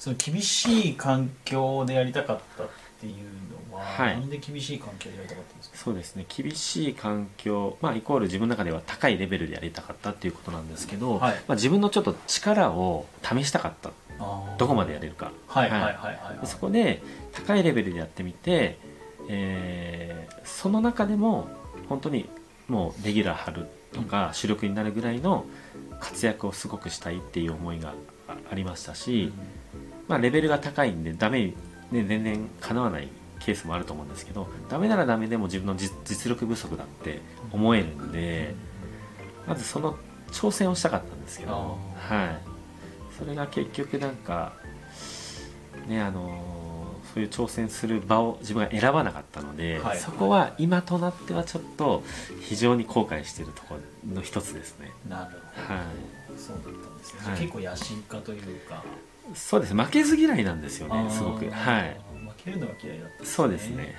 その厳しい環境でやりたかったっていうのは、 はい、 なんで厳しい環境でやりたかったんですか？ そうですね、厳しい環境、イコール自分の中では高いレベルでやりたかったっていうことなんですけど、自分のちょっと力を試したかった、どこまでやれるか、そこで高いレベルでやってみて、その中でも本当にもうレギュラー張るとか主力になるぐらいの活躍をすごくしたいっていう思いがありましたし、レベルが高いんでダメに、ね、全然かなわないケースもあると思うんですけど、ダメならダメでも自分の実力不足だって思えるんで、まずその挑戦をしたかったんですけど、それが結局なんかね、そういう挑戦する場を自分が選ばなかったので、そこは今となってはちょっと非常に後悔しているところの一つですね。 なるほど、そうだったんですね。結構野心家というか。 そうです、負けず嫌いなんですよね、すごく。 負けるのが嫌いだったんですね。 そうですね。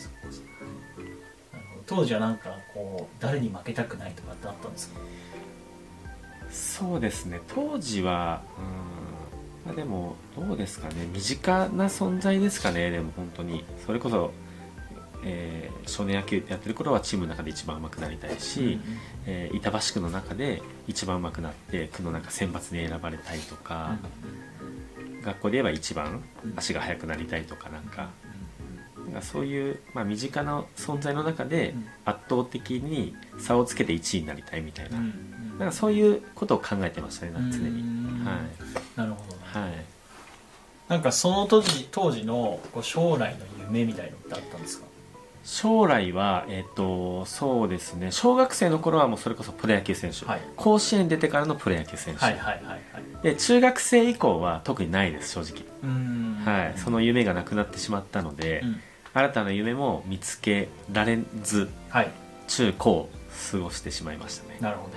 当時はなんかこう誰に負けたくないとかってあったんですか？ そうですね、当時はでもどうですかね、身近な存在ですかね。でも本当にそれこそ、少年野球やってる頃はチームの中で一番上手くなりたいし、板橋区の中で一番上手くなって区の中選抜に選ばれたいとか、学校で言えば一番足が速くなりたいとか、なんかそういう、身近な存在の中で圧倒的に差をつけて1位になりたいみたいな、なんかそういうことを考えてましたね、常に。 なるほど。なんかその当時の将来の夢みたいのってあったんですか？ 将来は、そうですね、小学生の頃はもうそれこそプロ野球選手、甲子園出てからのプロ野球選手、で中学生以降は特にないです、正直。その夢がなくなってしまったので、新たな夢も見つけられず、中高過ごしてしまいましたね。 なるほど。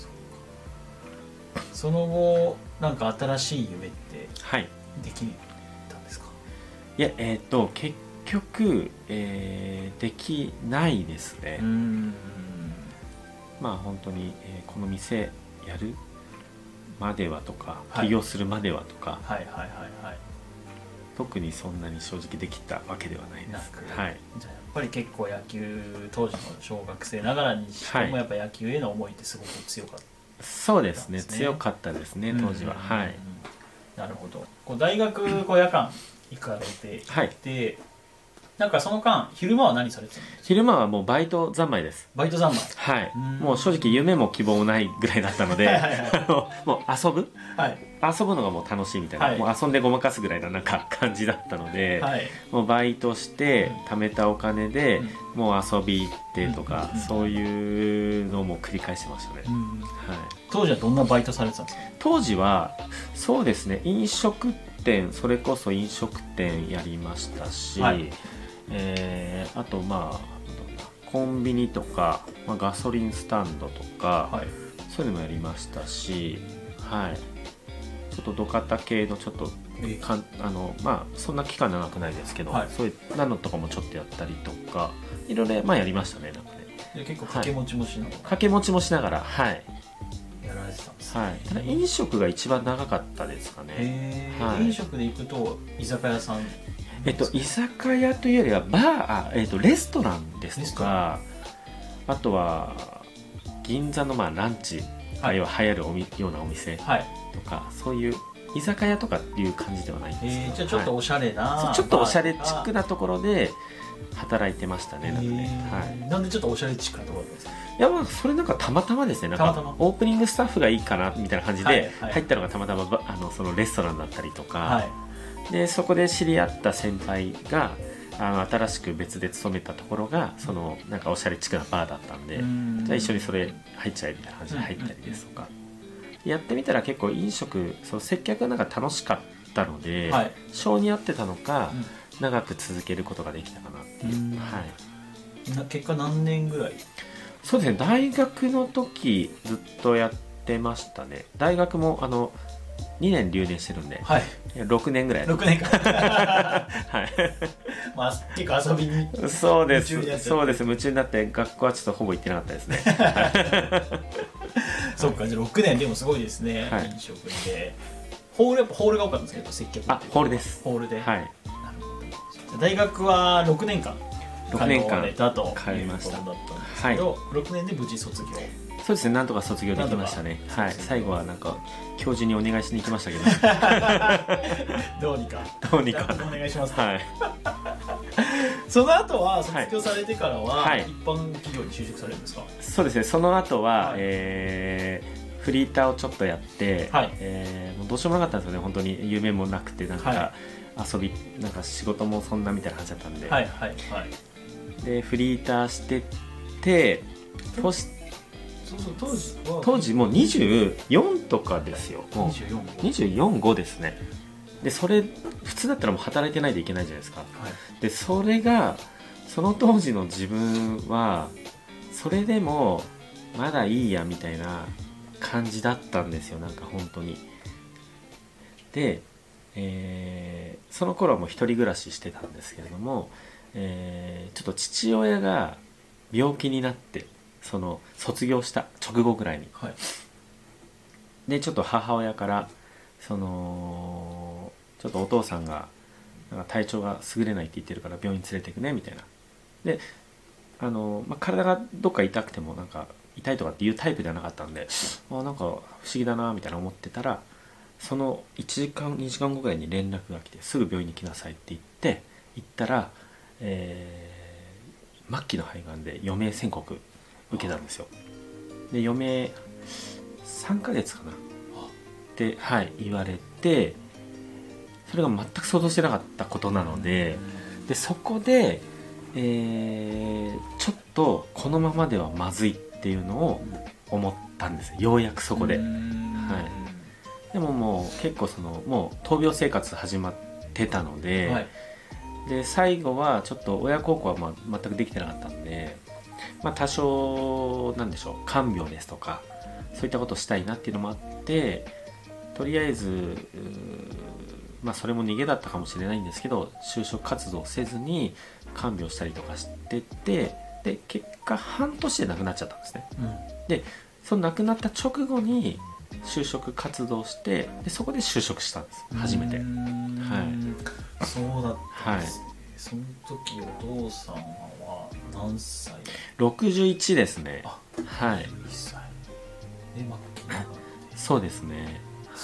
その後なんか新しい夢ってできたんですか？ いや、結局、できないですね。本当に、この店やるまではとか、起業するまではとか、特にそんなに正直できたわけではないです。 じゃあやっぱり結構野球、当時の小学生ながらにしてもやっぱ野球への思いってすごく強かった。 そうですね、強かったですね、当時は。 なるほど。大学夜間行かれていて、なんかその間昼間は何されてたんですか？ 昼間はもうバイト三昧です。 バイト三昧。 もう正直夢も希望もないぐらいだったので、もう遊ぶのがもう楽しいみたいな、もう遊んでごまかすぐらいのなんか感じだったので、もうバイトして貯めたお金でもう遊び行ってとか、そういうのも繰り返してましたね。 当時はどんなバイトされてたんですか？当時はそうですね、飲食店、それこそ飲食店やりましたし、あとコンビニとか、ガソリンスタンドとか、そういうのもやりましたし、ちょっと土方系のちょっとそんな期間長くないですけど、そういうなのとかもちょっとやったりとか、いろいろやりましたね。なんかね、 結構掛け持ちもしながら、 掛け持ちもしながら、 やられてたんですね。ただ飲食が一番長かったですかね。 飲食で行くと居酒屋さん、 居酒屋というよりはレストランですとか、あとは銀座のランチが流行るようなお店とか、そういう居酒屋とかっていう感じではないんですけど、 じゃあちょっとおしゃれな、 ちょっとおしゃれチックなところで働いてましたね。 なんでちょっとおしゃれチックなところですか？ いや、それなんかたまたまですね。なんかオープニングスタッフがいいかなみたいな感じで入ったのがたまたまそのレストランだったりとか、でそこで知り合った先輩が新しく別で勤めたところがそのなんかおしゃれチックなバーだったんで、じゃあ一緒にそれ入っちゃえみたいな感じで入ったりですとか、やってみたら結構飲食、その接客がなんか楽しかったので、性に合ってたのか、長く続けることができたかなっていう。 結果何年ぐらい？ そうですね、大学の時ずっとやってましたね。大学も2年留年してるんで、6年ぐらい。 6年間結構遊びにそうです、夢中になって学校はちょっとほぼ行ってなかったですね。 そっか、じゃあ6年でもすごいですね、飲食で。 やっぱホールが多かったんですけど、接客。 ホールです。 ホールで。 はい。なるほど。大学は6年間 6年間だと通いました。 だったんですけど、6年で無事卒業。 そうですね、なんとか卒業できましたね。はい、最後はなんか教授にお願いしに行きましたけどどうにかお願いします、 はい、 その後は卒業されてからは、一般企業に就職されるんですか？ そうですね、その後は、フリーターをちょっとやって、もうどうしようもなかったんですよね。本当に夢もなくて、なんか遊び、なんか仕事もそんなみたいな話だったんで、でフリーターしてって当時もう24とかですよ。もう24、5ですね。でそれ普通だったらもう働いてないといけないじゃないですか、でそれがその当時の自分はそれでもまだいいやみたいな感じだったんですよ。なんか本当に。で、その頃はもう一人暮らししてたんですけれども、ちょっと父親が病気になって、その卒業した直後ぐらいに、でちょっと母親からそのちょっとお父さんがなんか体調が優れないって言ってるから病院連れてくねみたいな。で体がどっか痛くてもなんか痛いとかっていうタイプではなかったんで、なんか不思議だなみたいな思ってたら、その1時間2時間後ぐらいに連絡が来て、すぐ病院に来なさいって言って行ったら、末期の肺がんで余命宣告受けたんですよ。で余命3ヶ月かなって、言われて、それが全く想像してなかったことなので、そこで、ちょっとこのままではまずいっていうのを思ったんです。ようやくそこで。でももう結構もう闘病生活始まってたので、で最後はちょっと親孝行は全くできてなかったんで、多少なんでしょう、看病ですとかそういったことをしたいなっていうのもあって、とりあえずそれも逃げだったかもしれないんですけど、就職活動せずに看病したりとかしてて、で結果半年で亡くなっちゃったんですね、でその亡くなった直後に就職活動して、でそこで就職したんです、初めて。 そうだったんですね。その時お父さんは何歳 ？61ですね。 1歳で末期なので。 そうですね。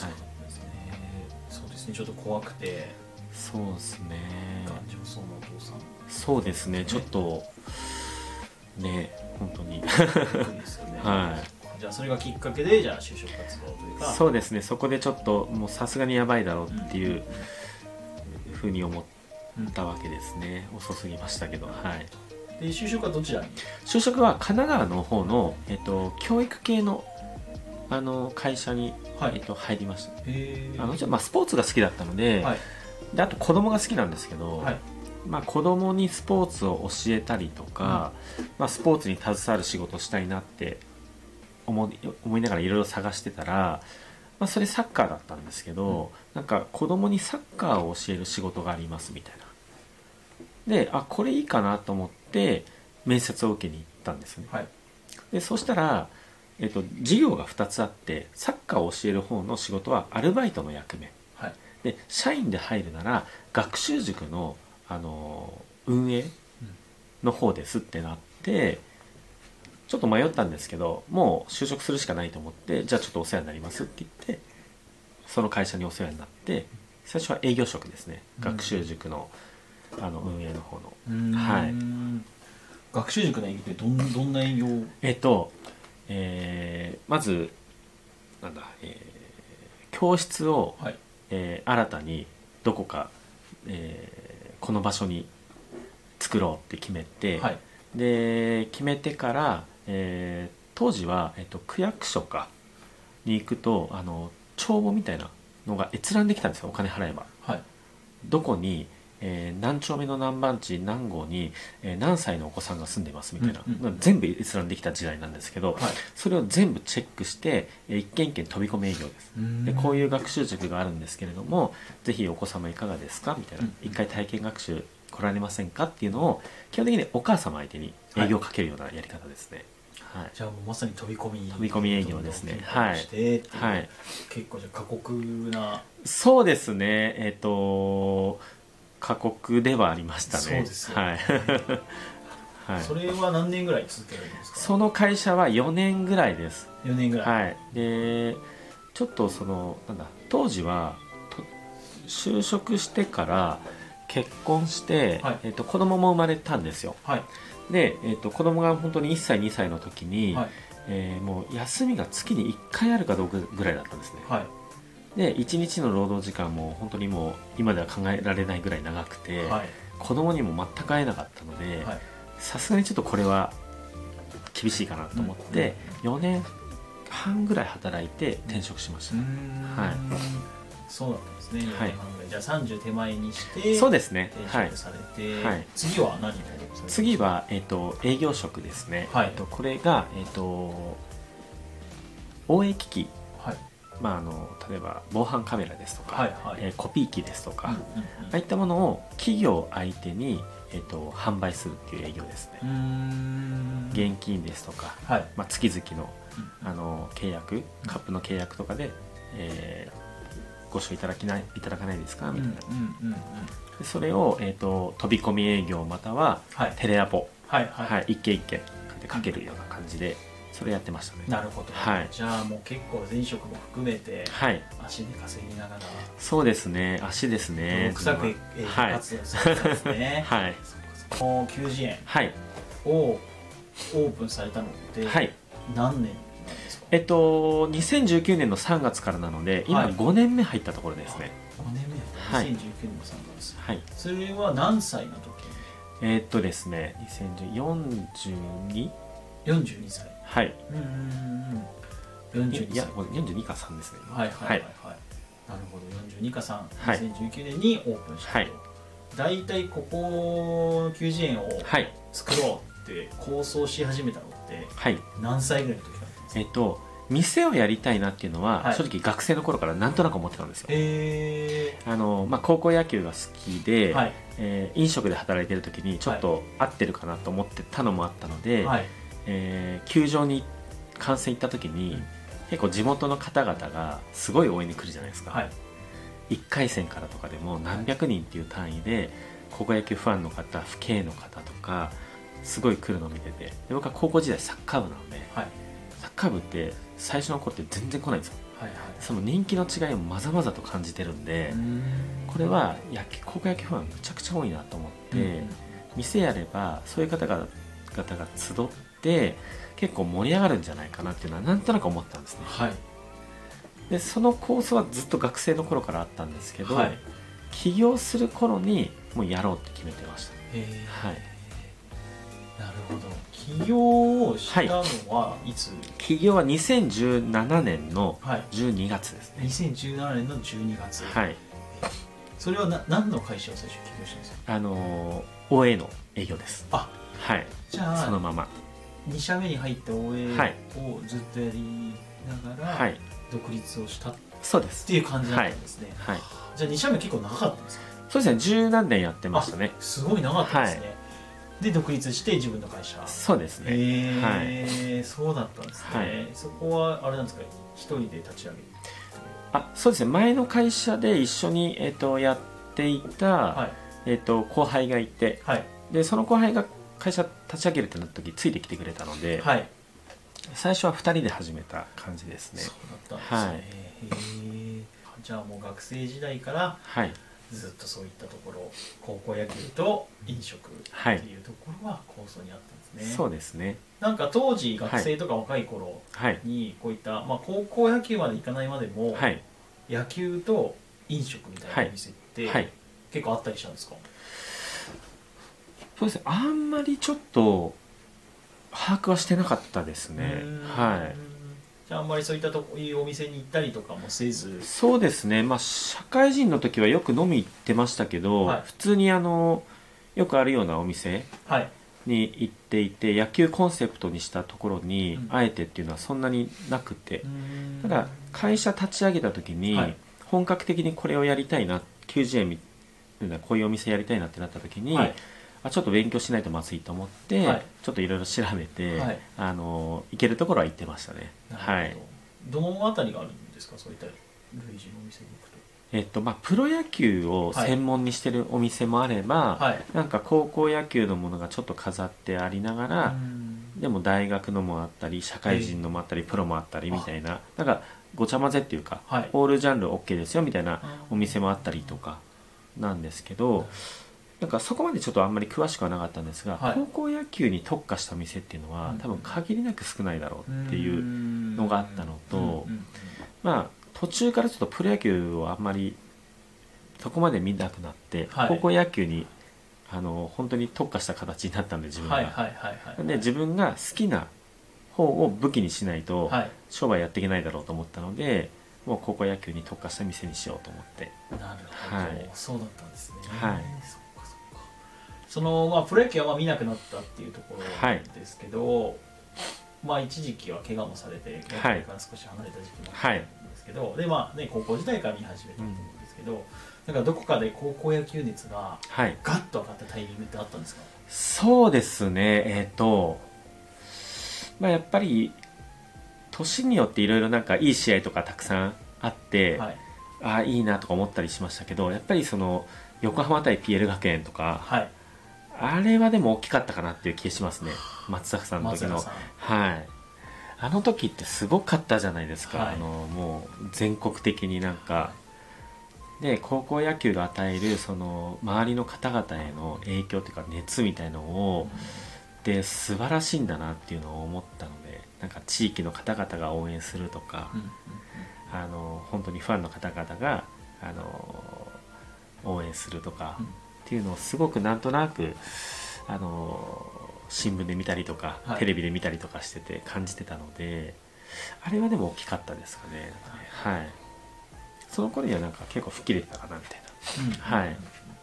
そうですね、ちょっと怖くて。 そうですね、 頑丈そうなお父さん。 そうですね、ちょっとね、本当にじゃあそれがきっかけで、じゃあ就職活動というか。 そうですね、そこでちょっともうさすがにやばいだろうっていうふうに思ったわけですね。遅すぎましたけど。 で就職はどちらに？ 就職は神奈川の方の、教育系の会社に、入りました。スポーツが好きだったので、であと子供が好きなんですけど、子供にスポーツを教えたりとか、スポーツに携わる仕事をしたいなって思いながらいろいろ探してたら、それサッカーだったんですけど、なんか子供にサッカーを教える仕事がありますみたいな。でこれいいかなと思って面接を受けに行ったんですね。でそしたら事業が2つあって、サッカーを教える方の仕事はアルバイトの役目、で社員で入るなら学習塾の、運営の方ですってなって、ちょっと迷ったんですけど、もう就職するしかないと思って、じゃあちょっとお世話になりますって言って、その会社にお世話になって、最初は営業職ですね、学習塾の、運営の方の。 学習塾の営業ってどんな営業？ まず教室を、新たにどこか、この場所に作ろうって決めて、で決めてから、当時は、区役所に行くと帳簿みたいなのが閲覧できたんですよ、お金払えば。どこに何丁目の何番地何号に、何歳のお子さんが住んでますみたいな、全部閲覧できた時代なんですけど、それを全部チェックして一軒一軒飛び込み営業です。でこういう学習塾があるんですけれども、ぜひお子様いかがですかみたいな、一回体験学習来られませんかっていうのを基本的にお母様相手に営業をかけるようなやり方ですね。 はい、 じゃあもうまさに飛び込み営業ですね。はい、はい、 結構じゃあ過酷な。 そうですね、過酷ではありましたね。そうですよね、 はい、それは何年ぐらい続けられるんですか？ その会社は4年ぐらいです。 4年ぐらい、 はい、でちょっと当時は就職してから結婚して、はい、子供も生まれたんですよ。はい、で、子供が本当に1歳2歳の時に、はい、もう休みが月に1回あるかどうかぐらいだったんですね。はい、で1日の労働時間も本当にもう今では考えられないぐらい長くて、はい、子供にも全く会えなかったので、さすがにちょっとこれは厳しいかなと思って、4年半ぐらい働いて転職しました。はい、 そうだったんですね。はい、じゃあ30手前にしてそうですね、 転職されて、はい、次は何をされてますか？ 次は、営業職ですね。はい、これが、OA 機器、はい、例えば防犯カメラですとか、はいはい、コピー機ですとか、ああいったものを企業相手に、販売するっていう営業ですね。現金ですとか、はい、月々の、契約、カップの契約とかで、ご使用いただかないですかみたいな、それを、飛び込み営業または、はい、テレアポ、はいはいはい、一件一件でかけるような感じでそれやってましたね。 なるほど、はい、じゃあもう結構前職も含めて、はい、足で稼ぎながら。 そうですね、足ですね。 臭く営業活動するんですね。はい、この90円をオープンされたのって、はい、何年 2019年の3月からなので今5年目入ったところですね。 5年目、はい、2019年の3月、はい、それは何歳の時？ ですね、42？ 42歳。はい。 42か3ですね。 はいはいはいはい。なるほど、42か3、2019年にオープンしたと。だいたいここ90円を作ろうって構想し始めたのって何歳ぐらいの時？ 店をやりたいなっていうのは、はい、正直学生の頃からなんとなく思ってたんですよ。高校野球が好きで、はい、飲食で働いてる時にちょっと合ってるかなと思ってたのもあったので、はい、球場に観戦行った時に結構地元の方々がすごい応援に来るじゃないですか。はい、1回戦からとかでも何百人っていう単位で高校野球ファンの方、父兄の方とかすごい来るのを見てて、で僕は高校時代サッカー部なので、はい、サッカー部って最初の頃って全然来ないんですよ。はいはい、その人気の違いをまざまざと感じてるんで、これは高校野球ファンむちゃくちゃ多いなと思って、店やればそういう方々が集って結構盛り上がるんじゃないかなっていうのはなんとなく思ったんですね。はい、でその構想はずっと学生の頃からあったんですけど、はい、起業する頃にもうやろうって決めてました。はい、 なるほど。起業をしたのはいつ？ 起業は2017年の12月ですね。 2017年の12月。はい。それは何の会社を最初起業したんですか ？OA の営業です。あ、はい。 じゃあそのまま 2社目に入って OA をずっとやりながら独立をしたっていう感じだったんですね。はい。じゃあ2社目結構長かったんですか？ そうですね、十何年やってましたね。 すごい長かったですね。で独立して自分の会社。 そうですね。 はい、そうだったんですね。はい、そこはあれなんですか、一人で立ち上げる？ そうですね、前の会社で一緒に、やっていた、はい、後輩がいて、はい、でその後輩が会社立ち上げるってなった時ついてきてくれたので、はい、最初は2人で始めた感じですね。 そうだったんですね。はい、じゃあもう学生時代から、はい、ずっとそういったところ、高校野球と飲食っていうところは構想にあったんですね。 そうですね。 なんか当時学生とか若い頃にこういった、高校野球まで行かないまでも、はい、野球と飲食みたいなお店って、はい、結構あったりしたんですか？ そうですね、あんまりちょっと把握はしてなかったですね。はい。 じゃああんまりそういったいうお店に行ったりとかもせず。 そうですね、社会人の時はよく飲み行ってましたけど、はい、普通によくあるようなお店に行っていて、野球コンセプトにしたところにあえてっていうのはそんなになくて、ただ会社立ち上げた時に本格的にこれをやりたいな、90円みたいなこういうお店やりたいなってなった時に、はい、 ちょっと勉強しないとまずいと思って、はい、ちょっといろいろ調べて、はい、行けるところは行ってましたね。はい。 どのあたりがあるんですか、そういった類似のお店に行くと。 プロ野球を専門にしてるお店もあれば、はい、なんか高校野球のものがちょっと飾ってありながら、でも大学のもあったり社会人のもあったり、プロもあったりみたいな、なんかごちゃ混ぜっていうか、はい、オールジャンル OK ですよみたいなお店もあったりとかなんですけど、なんかそこまでちょっとあんまり詳しくはなかったんですが、はい、高校野球に特化した店っていうのは多分限りなく少ないだろうっていうのがあったのと、まあ途中からちょっとプロ野球をあんまりそこまで見なくなって、はい、高校野球に本当に特化した形になったんで、自分がで自分が好きな方を武器にしないと商売やっていけないだろうと思ったので、もう高校野球に特化した店にしようと思って。 なるほど、はい、そうだったんですね。 はい、 プロ野球は見なくなったっていうところですけど、はい、一時期は怪我もされて野球から少し離れた時期もあったんですけど、で高校時代から見始めたと思うんですけど、なんかどこかで高校野球熱がガッと上がったタイミングってあったんですか？ そうですね、やっぱり年によっていろいろなんかいい試合とかたくさんあって、はい、いいなとか思ったりしましたけど、やっぱりその横浜対 PL 学園とか、はい、あれはでも大きかったかなっていう気がしますね。松坂さんの時の、はい、あの時ってすごかったじゃないですか、はい、もう全国的になんかで、高校野球が与えるその周りの方々への影響というか熱みたいのを、で素晴らしいんだなっていうのを思ったので、なんか地域の方々が応援するとか、本当にファンの方々が応援するとかっていうのをすごくなんとなく新聞で見たりとか、はい、テレビで見たりとかしてて感じてたので、あれはでも大きかったですかね。はい、その頃にはなんか結構吹っ切れてたかなみたいな。はい。